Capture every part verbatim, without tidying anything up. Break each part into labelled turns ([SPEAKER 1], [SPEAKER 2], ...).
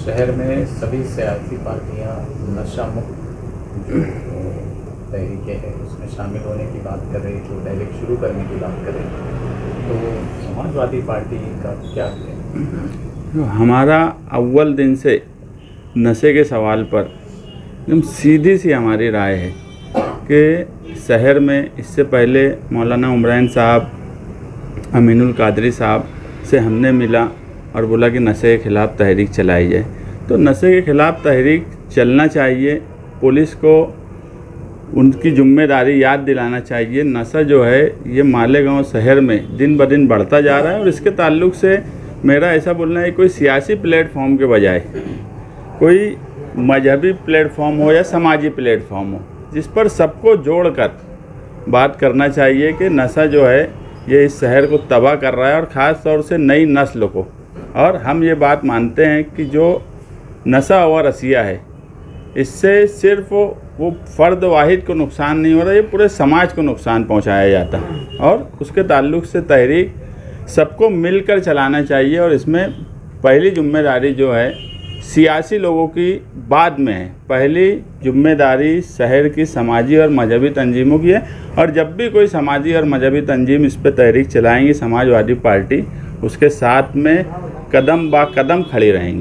[SPEAKER 1] शहर में सभी सियासी पार्टियां नशा मुक्त जो तहरीकें हैं उसमें शामिल होने की बात कर रही, जो तहरीक शुरू करने की बात कर रही, तो समाजवादी पार्टी का क्या है?
[SPEAKER 2] हमारा अव्वल दिन से नशे के सवाल पर एकदम सीधी सी हमारी राय है कि शहर में इससे पहले मौलाना उमरान साहब, अमीनुल कादरी साहब से हमने मिला और बोला कि नशे के ख़िलाफ़ तहरीक चलाई जाए। तो नशे के ख़िलाफ़ तहरीक चलना चाहिए, पुलिस को उनकी जिम्मेदारी याद दिलाना चाहिए। नशा जो है ये मालेगांव शहर में दिन ब दिन बढ़ता जा रहा है और इसके ताल्लुक से मेरा ऐसा बोलना है, कोई सियासी प्लेटफॉर्म के बजाय कोई मजहबी प्लेटफॉर्म हो या समाजी प्लेटफॉर्म हो जिस पर सबको जोड़कर बात करना चाहिए कि नशा जो है ये इस शहर को तबाह कर रहा है और ख़ास तौर से नई नस्ल को। और हम ये बात मानते हैं कि जो नशा और अशिया है इससे सिर्फ वो फ़र्द वाहिद को नुकसान नहीं हो रहा, ये पूरे समाज को नुकसान पहुंचाया जाता है और उसके ताल्लुक से तहरीक सबको मिलकर चलाना चाहिए। और इसमें पहली जिम्मेदारी जो है सियासी लोगों की बाद में है, पहली जिम्मेदारी शहर की समाजी और मजहबी तंजीमों की है। और जब भी कोई समाजी और मजहबी तंजीम इस पर तहरीक चलाएंगी, समाजवादी पार्टी उसके साथ में कदम बा कदम खड़ी रहेंगी।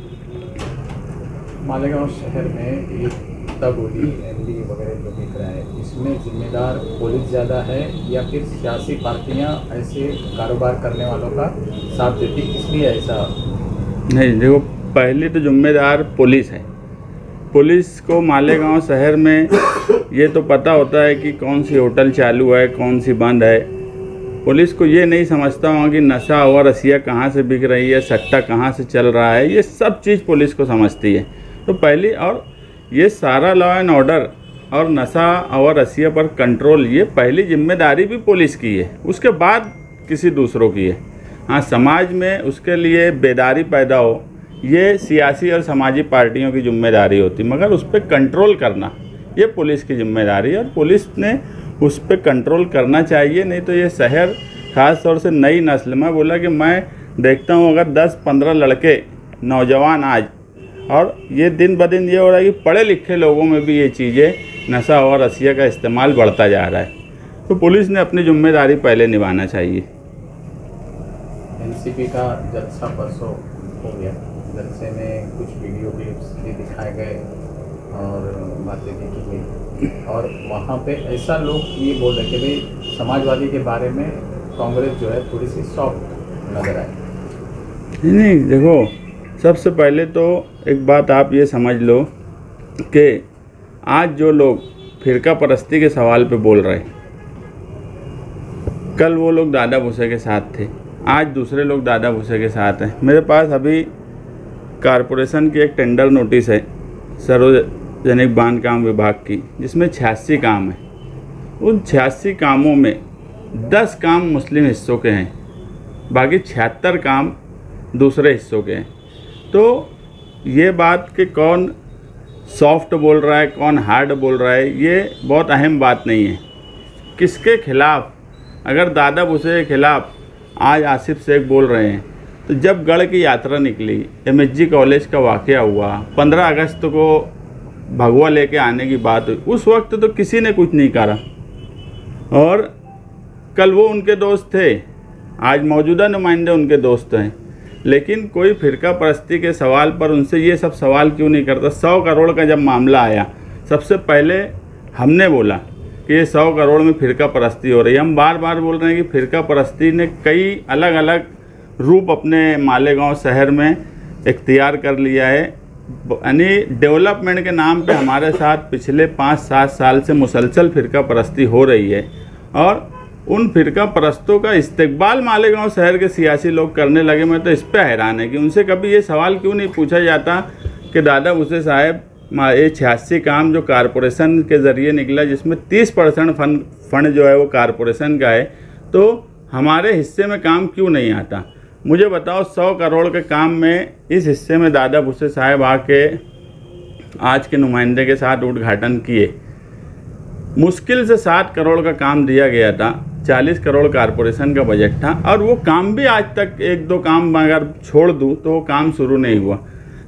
[SPEAKER 1] मालेगांव शहर में एक तगोली एमडी वगैरह जो दिख रहा है, इसमें जिम्मेदार पुलिस ज़्यादा है या फिर सियासी पार्टियां ऐसे कारोबार करने वालों का साथ देती, इसलिए ऐसा?
[SPEAKER 2] नहीं, देखो पहली तो जिम्मेदार पुलिस है। पुलिस को मालेगांव शहर में ये तो पता होता है कि कौन सी होटल चालू है, कौन सी बंद है। पुलिस को ये नहीं समझता हूँ कि नशा और अशिया कहाँ से बिक रही है, सट्टा कहाँ से चल रहा है, ये सब चीज़ पुलिस को समझती है। तो पहली और ये सारा लॉ एंड ऑर्डर और नशा और अशिया पर कंट्रोल, ये पहली जिम्मेदारी भी पुलिस की है, उसके बाद किसी दूसरों की है। हाँ, समाज में उसके लिए बेदारी पैदा हो ये सियासी और समाजी पार्टियों की जिम्मेदारी होती, मगर उस पर कंट्रोल करना ये पुलिस की जिम्मेदारी है और पुलिस ने उस पर कंट्रोल करना चाहिए। नहीं तो ये शहर ख़ास तौर से नई नस्ल में बोला कि मैं देखता हूँ अगर दस पंद्रह लड़के नौजवान आज, और ये दिन ब दिन ये हो रहा है कि पढ़े लिखे लोगों में भी ये चीज़ें नशा और अशिया का इस्तेमाल बढ़ता जा रहा है। तो पुलिस ने अपनी जिम्मेदारी पहले निभाना चाहिए।
[SPEAKER 1] एनसीपी का जलसा परसों हो गया, जलसे में कुछ वीडियो क्लिप्स भी दिखाए गए और बातें भी की गई और वहाँ पे ऐसा लोग ये बोल रहे कि भाई समाजवादी के बारे में कांग्रेस जो है थोड़ी सी सॉफ्ट नजर आई।
[SPEAKER 2] नहीं, देखो सबसे पहले तो एक बात आप ये समझ लो कि आज जो लोग फिरका परस्ती के सवाल पे बोल रहे हैं, कल वो लोग दादा भूसे के साथ थे, आज दूसरे लोग दादा भूसे के साथ हैं। मेरे पास अभी कारपोरेशन की एक टेंडर नोटिस है सार्वजनिक बांधकाम विभाग की, जिसमें छियासी काम है। उन छियासी कामों में दस काम मुस्लिम हिस्सों के हैं, बाकी छिहत्तर काम दूसरे हिस्सों के हैं। तो ये बात कि कौन सॉफ्ट बोल रहा है, कौन हार्ड बोल रहा है, ये बहुत अहम बात नहीं है। किसके खिलाफ़, अगर दादा भूसे के खिलाफ़ आज आसिफ शेख बोल रहे हैं, तो जब गढ़ की यात्रा निकली, एम एच जी कॉलेज का वाक़या हुआ, पंद्रह अगस्त को भगवा लेके आने की बात हुई, उस वक्त तो किसी ने कुछ नहीं करा। और कल वो उनके दोस्त थे, आज मौजूदा नुमाइंदे उनके दोस्त हैं, लेकिन कोई फिरका परस्ती के सवाल पर उनसे ये सब सवाल क्यों नहीं करता। सौ करोड़ का जब मामला आया, सबसे पहले हमने बोला कि ये सौ करोड़ में फिरका परस्ती हो रही है। हम बार बार बोल रहे हैं कि फिरका परस्ती ने कई अलग अलग रूप अपने मालेगांव शहर में इख्तियार कर लिया है। यानी डेवलपमेंट के नाम पे हमारे साथ पिछले पाँच सात साल से मुसलसल फिरका परस्ती हो रही है और उन फिरका परस्तों का इस्तेकबाल मालेगांव शहर के सियासी लोग करने लगे। मैं तो इस पे हैरान है कि उनसे कभी ये सवाल क्यों नहीं पूछा जाता कि दादा भूसे साहब, ये छियासी काम जो कारपोरेशन के ज़रिए निकला, जिसमें तीस परसेंट फंड फंड जो है वो कारपोरेशन का है, तो हमारे हिस्से में काम क्यों नहीं आता। मुझे बताओ, सौ करोड़ के काम में इस हिस्से में दादा भूसे साहब आके आज के नुमाइंदे के साथ उद्घाटन किए। मुश्किल से सात करोड़ का काम दिया गया था, चालीस करोड़ कारपोरेशन का बजट था, और वो काम भी आज तक एक दो काम अगर छोड़ दूँ तो वो काम शुरू नहीं हुआ।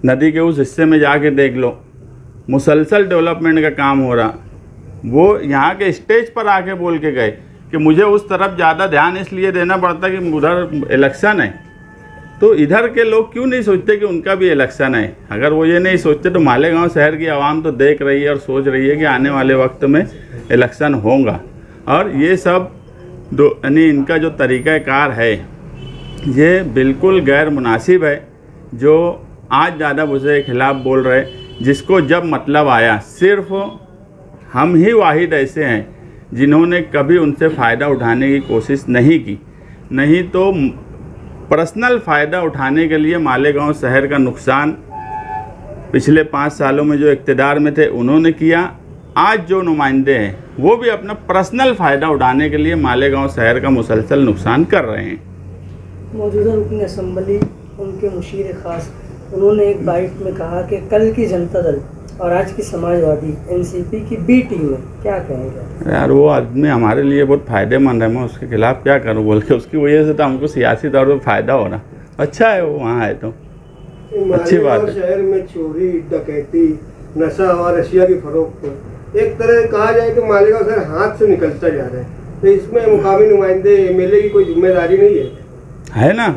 [SPEAKER 2] नदी के उस हिस्से में जाके देख लो, मुसलसल डेवलपमेंट का काम हो रहा। वो यहाँ के स्टेज पर आके बोल के गए कि मुझे उस तरफ ज़्यादा ध्यान इसलिए देना पड़ता कि उधर इलेक्शन है। तो इधर के लोग क्यों नहीं सोचते कि उनका भी इलेक्शन है? अगर वो ये नहीं सोचते तो मालेगांव शहर की आवाम तो देख रही है और सोच रही है कि आने वाले वक्त में इलेक्शन होगा। और ये सब दो यानी इनका जो तरीक़ाकार है ये बिल्कुल गैर मुनासिब है। जो आज दादा भूसे के ख़िलाफ़ बोल रहे, जिसको जब मतलब आया, सिर्फ हम ही वाहिद ऐसे हैं जिन्होंने कभी उनसे फ़ायदा उठाने की कोशिश नहीं की। नहीं तो पर्सनल फ़ायदा उठाने के लिए मालेगांव शहर का नुकसान पिछले पाँच सालों में जो इक़्तिदार में थे उन्होंने किया। आज जो नुमाइंदे हैं वो भी अपना पर्सनल फ़ायदा उठाने के लिए मालेगांव शहर का मुसलसल नुकसान कर रहे हैं।
[SPEAKER 3] मौजूदा रुकन असम्बली उनके मुशीर ख़ास, उन्होंने एक बाइट में कहा कि कल की जनता दल और आज की समाजवादी एनसीपी की बी टीम है, क्या कहेंगे?
[SPEAKER 2] यार वो आदमी हमारे लिए बहुत फ़ायदेमंद है, मैं उसके खिलाफ़ क्या करूं बोल के। उसकी वजह से तो हमको सियासी तौर पर फ़ायदा हो रहा। अच्छा है वो वहाँ है तो अच्छी बात है।
[SPEAKER 4] शहर में चोरी, डकैती, नशा और अशिया की फरोख्त एक तरह कहा जाए कि मालेगांव शहर हाथ से निकलता जा रहा है, तो इसमें मुकामी नुमाइंदे एमएलए की कोई जिम्मेदारी नहीं है? है
[SPEAKER 2] ना,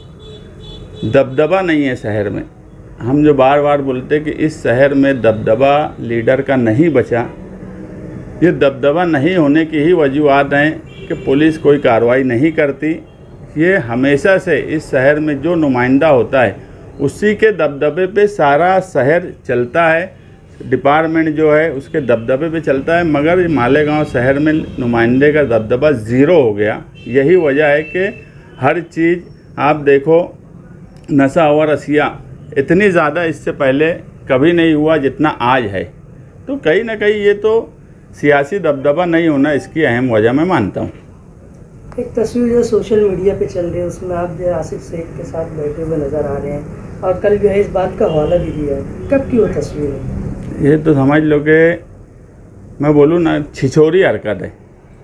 [SPEAKER 2] दबदबा नहीं है शहर में। हम जो बार बार बोलते कि इस शहर में दबदबा लीडर का नहीं बचा, ये दबदबा नहीं होने की ही वजूहात हैं कि पुलिस कोई कार्रवाई नहीं करती। ये हमेशा से इस शहर में जो नुमाइंदा होता है उसी के दबदबे पे सारा शहर चलता है, डिपार्टमेंट जो है उसके दबदबे पे चलता है। मगर मालेगांव शहर में नुमाइंदे का दबदबा ज़ीरो हो गया। यही वजह है कि हर चीज़ आप देखो, नशा और अशिया इतनी ज़्यादा इससे पहले कभी नहीं हुआ जितना आज है। तो कहीं ना कहीं ये तो सियासी दबदबा नहीं होना इसकी अहम वजह मैं मानता हूँ।
[SPEAKER 3] एक तस्वीर जो सोशल मीडिया पे चल रही है उसमें आप जो आसिफ शेख के साथ बैठे हुए नज़र आ रहे हैं और कल जो है इस बात का हवाला भी दिया है, कब की वो तस्वीर है?
[SPEAKER 2] ये तो समझ लो कि मैं बोलूँ ना, छिछोरी हरकत है।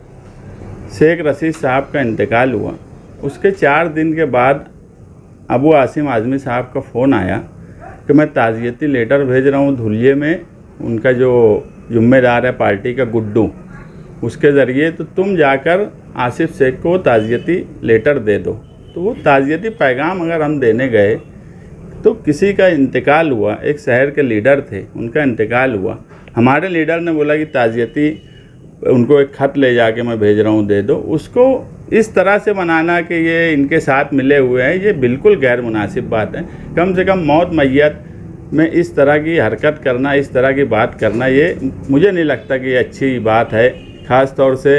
[SPEAKER 2] शेख रशीद साहब का इंतकाल हुआ, उसके चार दिन के बाद अबू आसिम आज़मी साहब का फ़ोन आया कि मैं ताज़ियती लेटर भेज रहा हूँ धुलिये में, उनका जो जुम्मेदार है पार्टी का गुड्डू, उसके ज़रिए, तो तुम जाकर आसिफ शेख को ताज़ियती लेटर दे दो। तो वो ताज़ियती पैगाम अगर हम देने गए तो किसी का इंतकाल हुआ, एक शहर के लीडर थे, उनका इंतकाल हुआ, हमारे लीडर ने बोला कि ताज़ियती उनको एक ख़त ले जाके मैं भेज रहा हूँ, दे दो। उसको इस तरह से मनाना कि ये इनके साथ मिले हुए हैं, ये बिल्कुल गैर मुनासिब बात है। कम से कम मौत मैयत में इस तरह की हरकत करना, इस तरह की बात करना, ये मुझे नहीं लगता कि ये अच्छी बात है। ख़ास तौर से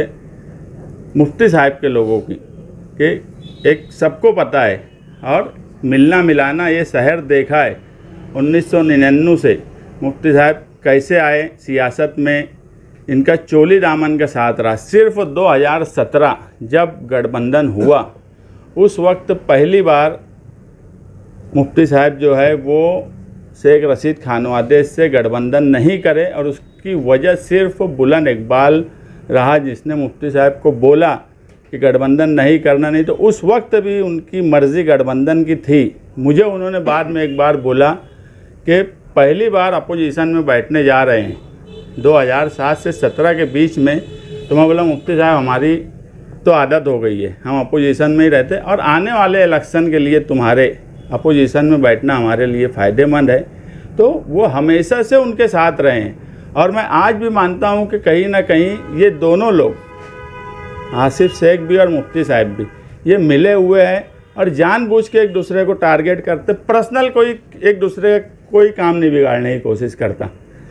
[SPEAKER 2] मुफ्ती साहब के लोगों की, कि एक सबको पता है और मिलना मिलाना ये शहर देखा है उन्नीस सौ निन्यानवे से मुफ्ती साहब कैसे आए सियासत में, इनका चोली दामन का साथ रहा। सिर्फ दो हज़ार सत्रह जब गठबंधन हुआ उस वक्त पहली बार मुफ्ती साहब जो है वो शेख रशीद खानवादे से गठबंधन नहीं करे, और उसकी वजह सिर्फ बुलंद इकबाल रहा जिसने मुफ्ती साहब को बोला कि गठबंधन नहीं करना। नहीं तो उस वक्त भी उनकी मर्ज़ी गठबंधन की थी। मुझे उन्होंने बाद में एक बार बोला कि पहली बार अपोजिशन में बैठने जा रहे हैं दो हज़ार सात से सत्रह के बीच में। तो मैं बोला मुफ्ती साहब हमारी तो आदत हो गई है, हम अपोजिशन में ही रहते, और आने वाले इलेक्शन के लिए तुम्हारे अपोजिशन में बैठना हमारे लिए फ़ायदेमंद है। तो वो हमेशा से उनके साथ रहे हैं, और मैं आज भी मानता हूँ कि कहीं ना कहीं ये दोनों लोग, आसिफ शेख भी और मुफ्ती साहब भी, ये मिले हुए हैं और जानबूझ के एक दूसरे को टारगेट करते। पर्सनल कोई एक दूसरे का कोई काम नहीं बिगाड़ने की कोशिश करता।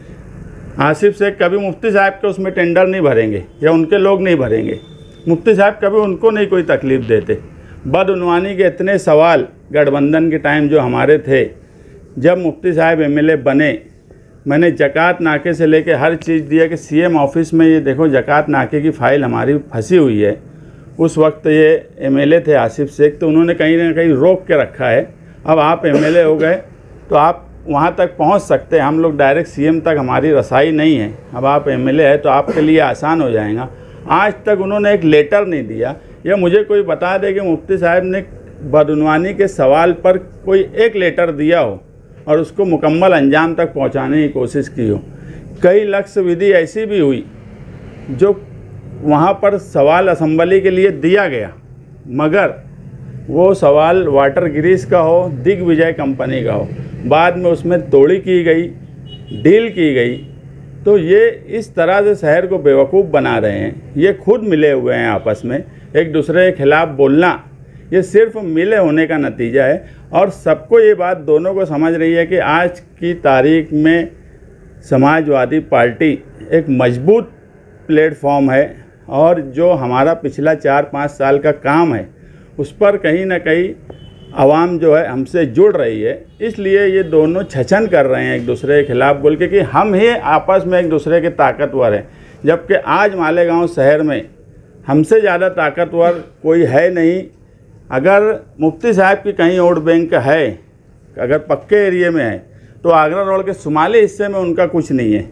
[SPEAKER 2] आसिफ शेख कभी मुफ्ती साहब के उसमें टेंडर नहीं भरेंगे या उनके लोग नहीं भरेंगे। मुफ्ती साहब कभी उनको नहीं कोई तकलीफ़ देते। बदउनवानी के इतने सवाल गठबंधन के टाइम जो हमारे थे, जब मुफ्ती साहब एमएलए बने, मैंने जकात नाके से लेके हर चीज़ दिया कि सीएम ऑफिस में ये देखो जकात नाके की फ़ाइल हमारी फंसी हुई है। उस वक्त ये एमएलए थे आसिफ शेख, तो उन्होंने कहीं ना कहीं रोक के रखा है। अब आप एमएलए हो गए तो आप वहाँ तक पहुँच सकते हैं, हम लोग डायरेक्ट सीएम तक हमारी रसाई नहीं है। अब आप एमएलए है तो आपके लिए आसान हो जाएगा। आज तक उन्होंने एक लेटर नहीं दिया, या मुझे कोई बता दे कि मुफ्ती साहब ने बदउनवानी के सवाल पर कोई एक लेटर दिया हो और उसको मुकम्मल अंजाम तक पहुंचाने की कोशिश की हो। कई लक्ष्य विधि ऐसी भी हुई जो वहाँ पर सवाल असेंबली के लिए दिया गया, मगर वो सवाल वाटर ग्रीस का हो, दिग्विजय कंपनी का हो, बाद में उसमें तोड़ी की गई, डील की गई। तो ये इस तरह से शहर को बेवकूफ़ बना रहे हैं। ये खुद मिले हुए हैं आपस में, एक दूसरे के खिलाफ बोलना ये सिर्फ मिले होने का नतीजा है। और सबको ये बात दोनों को समझ रही है कि आज की तारीख में समाजवादी पार्टी एक मजबूत प्लेटफॉर्म है और जो हमारा पिछला चार पाँच साल का काम है उस पर कहीं ना कहीं आवाम जो है हमसे जुड़ रही है। इसलिए ये दोनों छछन कर रहे हैं एक दूसरे के खिलाफ बोल के कि हम ही आपस में एक दूसरे के ताकतवर हैं, जबकि आज मालेगांव शहर में हमसे ज़्यादा ताकतवर कोई है नहीं। अगर मुफ्ती साहब की कहीं वोट बैंक है, अगर पक्के एरिए में है, तो आगरा रोड के शुमाली हिस्से में उनका कुछ नहीं है।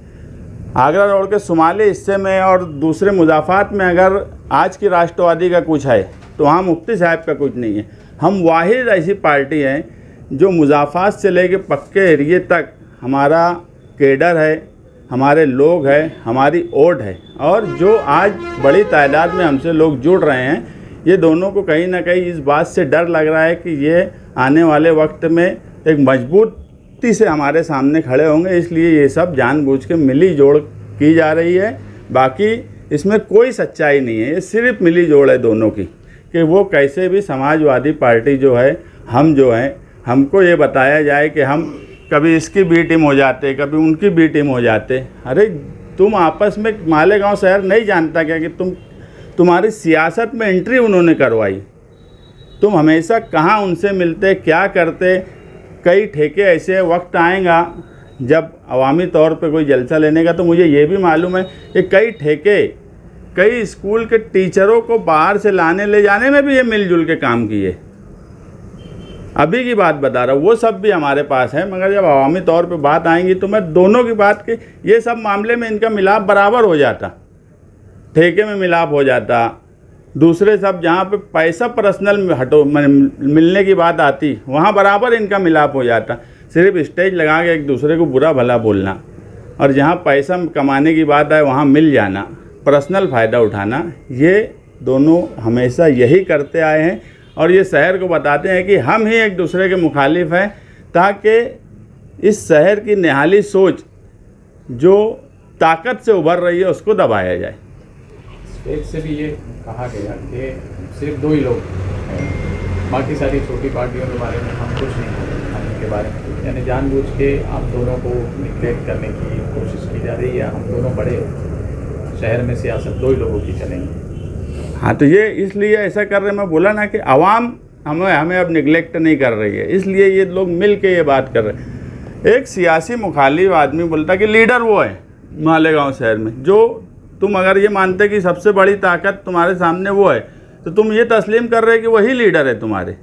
[SPEAKER 2] आगरा रोड के शुमाली हिस्से में और दूसरे मुजाफात में अगर आज की राष्ट्रवादी का कुछ है तो वहाँ मुफ्ती साहब का कुछ नहीं है। हम वाहिद ऐसी पार्टी हैं जो मुजाफात से लेके पक्के एरिए तक हमारा केडर है, हमारे लोग हैं, हमारी वोट है, और जो आज बड़ी तादाद में हमसे लोग जुड़ रहे हैं, ये दोनों को कहीं ना कहीं इस बात से डर लग रहा है कि ये आने वाले वक्त में एक मजबूती से हमारे सामने खड़े होंगे। इसलिए ये सब जानबूझ के मिली जोड़ की जा रही है। बाकी इसमें कोई सच्चाई नहीं है, ये सिर्फ मिली जोड़ है दोनों की कि वो कैसे भी समाजवादी पार्टी जो है, हम जो हैं, हमको ये बताया जाए कि हम कभी इसकी बी टीम हो जाते, कभी उनकी बी टीम हो जाते। अरे तुम आपस में, मालेगांव शहर नहीं जानता क्या कि तुम तुम्हारी सियासत में एंट्री उन्होंने करवाई। तुम हमेशा कहाँ उनसे मिलते, क्या करते। कई ठेके ऐसे वक्त आएगा जब अवामी तौर पे कोई जलसा लेने का, तो मुझे ये भी मालूम है कि कई ठेके कई स्कूल के टीचरों को बाहर से लाने ले जाने में भी ये मिलजुल के काम किए। अभी की बात बता रहा हूँ, वो सब भी हमारे पास है, मगर जब अवामी तौर पे बात आएंगी तो मैं दोनों की बात के ये सब मामले में इनका मिलाप बराबर हो जाता। ठेके में मिलाप हो जाता, दूसरे सब जहाँ पे पैसा पर्सनल में हटो मिलने की बात आती, वहाँ बराबर इनका मिलाप हो जाता। सिर्फ स्टेज लगा के एक दूसरे को बुरा भला बोलना, और जहाँ पैसा कमाने की बात आए वहाँ मिल जाना, पर्सनल फ़ायदा उठाना, ये दोनों हमेशा यही करते आए हैं। और ये शहर को बताते हैं कि हम ही एक दूसरे के मुखालिफ हैं, ताकि इस शहर की निहाली सोच जो ताकत से उभर रही है उसको दबाया जाए।
[SPEAKER 1] स्टेज से भी ये कहा गया कि सिर्फ दो ही लोग हैं, बाकी सारी छोटी पार्टियों के बारे में हम कुछ नहीं बोलेंगे के बारे में, यानी जानबूझ के आप दोनों को निगलेक्ट करने की कोशिश की जा रही है। हम दोनों बड़े शहर में सियासत दो ही लोगों की चलेंगी।
[SPEAKER 2] हाँ, तो ये इसलिए ऐसा कर रहे हैं, मैं बोला ना कि आवाम हमें हमें अब निगलेक्ट नहीं कर रही है, इसलिए ये लोग मिल के ये बात कर रहे हैं। एक सियासी मुखालिफ आदमी बोलता कि लीडर वो है मालेगांव शहर में, जो तुम अगर ये मानते कि सबसे बड़ी ताकत तुम्हारे सामने वो है, तो तुम ये तस्लीम कर रहे कि वही लीडर है तुम्हारे।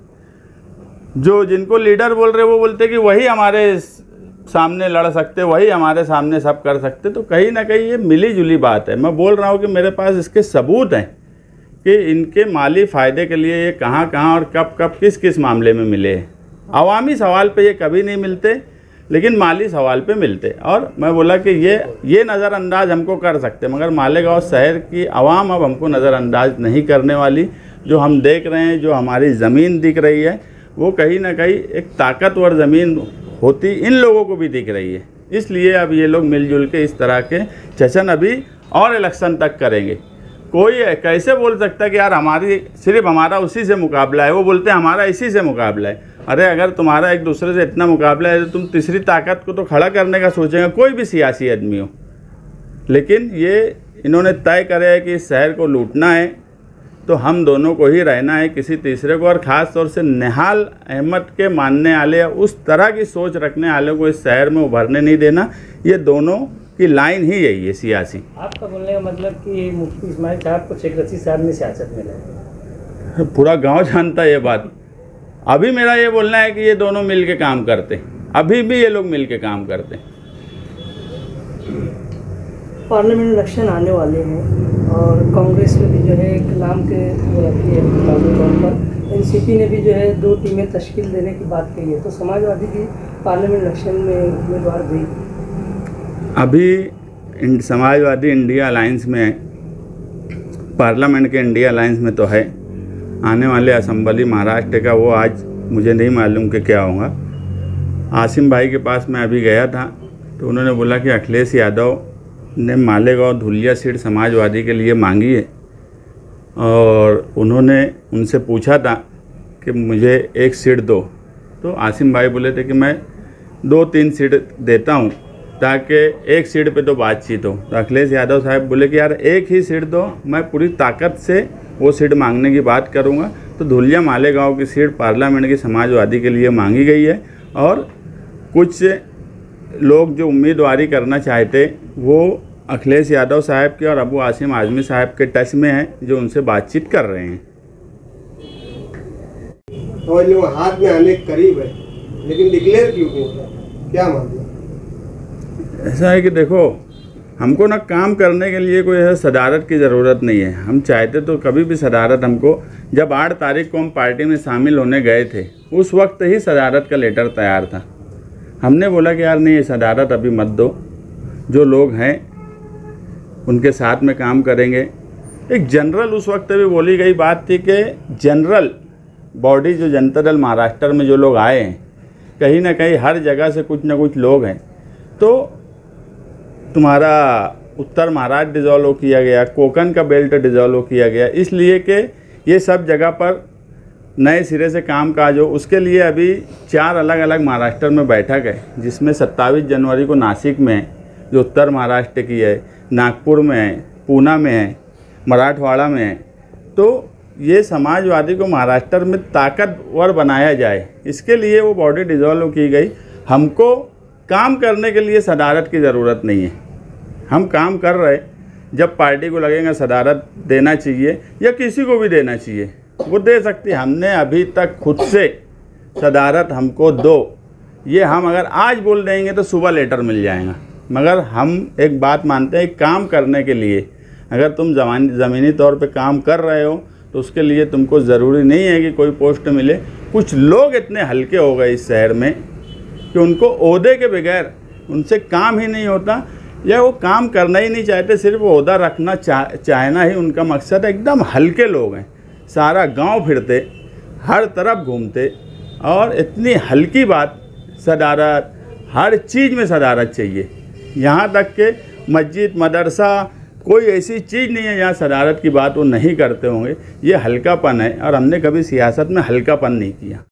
[SPEAKER 2] जो जिनको लीडर बोल रहे वो बोलते कि वही हमारे सामने लड़ सकते, वही हमारे सामने सब कर सकते। तो कहीं ना कहीं ये मिली जुली बात है। मैं बोल रहा हूँ कि मेरे पास इसके सबूत हैं कि इनके माली फ़ायदे के लिए ये कहाँ कहाँ और कब कब किस किस मामले में मिले हैं। अवामी सवाल पे ये कभी नहीं मिलते, लेकिन माली सवाल पे मिलते। और मैं बोला कि ये ये नज़रअंदाज हमको कर सकते, मगर मालेगांव शहर की आवाम अब हमको नज़रअंदाज नहीं करने वाली। जो हम देख रहे हैं, जो हमारी ज़मीन दिख रही है, वो कहीं ना कहीं एक ताकतवर ज़मीन होती इन लोगों को भी दिख रही है। इसलिए अब ये लोग मिलजुल के इस तरह के चशन अभी और इलेक्शन तक करेंगे। कोई कैसे बोल सकता है कि यार हमारी सिर्फ हमारा उसी से मुकाबला है, वो बोलते हैं हमारा इसी से मुकाबला है। अरे अगर तुम्हारा एक दूसरे से इतना मुकाबला है तो तुम तीसरी ताकत को तो खड़ा करने का सोचेंगे, कोई भी सियासी आदमी हो। लेकिन ये इन्होंने तय करे है कि इस शहर को लूटना है तो हम दोनों को ही रहना है, किसी तीसरे को। और ख़ास तौर से निहाल अहमद के मानने वाले या उस तरह की सोच रखने वाले को इस शहर में उभरने नहीं देना। ये दोनों की लाइन ही यही है सियासी।
[SPEAKER 3] आपका बोलने का मतलब कि मुफ्ती इस्माइल साहब को शेख रशीद साहब ने सियासत में लाया?
[SPEAKER 2] पूरा गांव जानता है ये बात। अभी मेरा ये बोलना है कि ये दोनों मिल के काम करते, अभी भी ये लोग मिल के काम करते।
[SPEAKER 3] पार्लियामेंट इलेक्शन आने वाले हैं और कांग्रेस में भी जो है एक नाम के वो रखी है तौर पर, एनसीपी ने भी जो है दो टीमें तश्कील देने की बात कही है, तो समाजवादी भी पार्लियामेंट इलेक्शन में उम्मीदवार भी?
[SPEAKER 2] अभी समाजवादी इंडिया अलायंस में है, पार्लियामेंट के इंडिया अलायंस में तो है। आने वाले असेंबली महाराष्ट्र का वो आज मुझे नहीं मालूम कि क्या होगा। आसिम भाई के पास मैं अभी गया था तो उन्होंने बोला कि अखिलेश यादव ने मालेगांव धुलिया सीट समाजवादी के लिए मांगी है और उन्होंने उनसे पूछा था कि मुझे एक सीट दो। तो आसिम भाई बोले थे कि मैं दो तीन सीट देता हूँ ताकि एक सीट पे तो बातचीत हो। तो अखिलेश यादव साहब बोले कि यार एक ही सीट दो, मैं पूरी ताकत से वो सीट मांगने की बात करूँगा। तो धुलिया मालेगांव की सीट पार्लियामेंट की समाजवादी के लिए मांगी गई है और कुछ लोग जो उम्मीदवारी करना चाहते वो अखिलेश यादव साहब के और अबू आसिम आज़मी साहब के टच में हैं, जो उनसे बातचीत कर रहे हैं।
[SPEAKER 4] तो वो हाथ में आने के करीब है, लेकिन डिक्लेयर क्यों नहीं? क्या मामला?
[SPEAKER 2] ऐसा है कि देखो, हमको ना काम करने के लिए कोई ऐसा सदारत की ज़रूरत नहीं है। हम चाहते तो कभी भी सदारत हमको, जब आठ तारीख को हम पार्टी में शामिल होने गए थे उस वक्त ही सदारत का लेटर तैयार था। हमने बोला कि यार नहीं, ये सदारत अभी मत दो, जो लोग हैं उनके साथ में काम करेंगे। एक जनरल उस वक्त भी बोली गई बात थी कि जनरल बॉडी जो जनता दल महाराष्ट्र में जो लोग आए हैं, कहीं ना कहीं हर जगह से कुछ ना कुछ लोग हैं, तो तुम्हारा उत्तर महाराष्ट्र डिज़ोल्व किया गया, कोकन का बेल्ट डिज़ोल्व किया गया, इसलिए कि ये सब जगह पर नए सिरे से काम काज हो। उसके लिए अभी चार अलग अलग महाराष्ट्र में बैठक है, जिसमें सत्ताईस जनवरी को नासिक में है जो उत्तर महाराष्ट्र की है, नागपुर में है, पूना में है, मराठवाड़ा में है। तो ये समाजवादी को महाराष्ट्र में ताकतवर बनाया जाए, इसके लिए वो बॉडी डिज़ोल्व की गई। हमको काम करने के लिए सदारत की ज़रूरत नहीं है। हम काम कर रहे, जब पार्टी को लगेगा सदारत देना चाहिए या किसी को भी देना चाहिए वो दे सकती है। हमने अभी तक खुद से सदारत हमको दो, ये हम अगर आज बोल देंगे तो सुबह लेटर मिल जाएगा। मगर हम एक बात मानते हैं, काम करने के लिए अगर तुम जमानी ज़मीनी तौर पे काम कर रहे हो तो उसके लिए तुमको ज़रूरी नहीं है कि कोई पोस्ट मिले। कुछ लोग इतने हल्के हो गए इस शहर में कि उनको ओहदे के बगैर उनसे काम ही नहीं होता, या वो काम करना ही नहीं चाहते, सिर्फ ओहदा रखना चाह चाहना ही उनका मकसद है। एकदम हल्के लोग हैं, सारा गांव फिरते, हर तरफ घूमते, और इतनी हल्की बात सदारत, हर चीज़ में सदारत चाहिए। यहाँ तक कि मस्जिद मदरसा कोई ऐसी चीज़ नहीं है जहाँ सदारत की बात वो नहीं करते होंगे। ये हल्कापन है और हमने कभी सियासत में हल्कापन नहीं किया।